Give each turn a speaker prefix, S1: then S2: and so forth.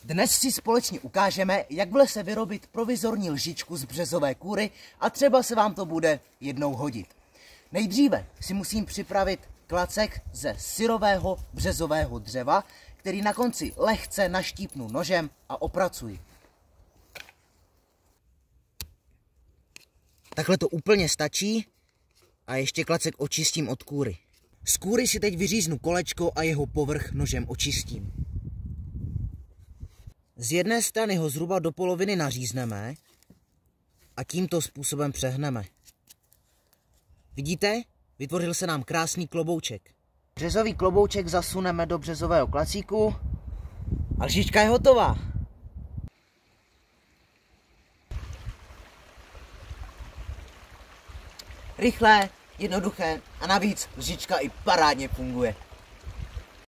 S1: Dnes si společně ukážeme, jak v lese vyrobit provizorní lžičku z březové kůry a třeba se vám to bude jednou hodit. Nejdříve si musím připravit klacek ze syrového březového dřeva, který na konci lehce naštípnu nožem a opracuji. Takhle to úplně stačí a ještě klacek očistím od kůry. Z kůry si teď vyříznu kolečko a jeho povrch nožem očistím. Z jedné strany ho zhruba do poloviny nařízneme a tímto způsobem přehneme. Vidíte? Vytvořil se nám krásný klobouček. Březový klobouček zasuneme do březového klacíku a lžička je hotová. Rychlé, jednoduché a navíc lžička i parádně funguje.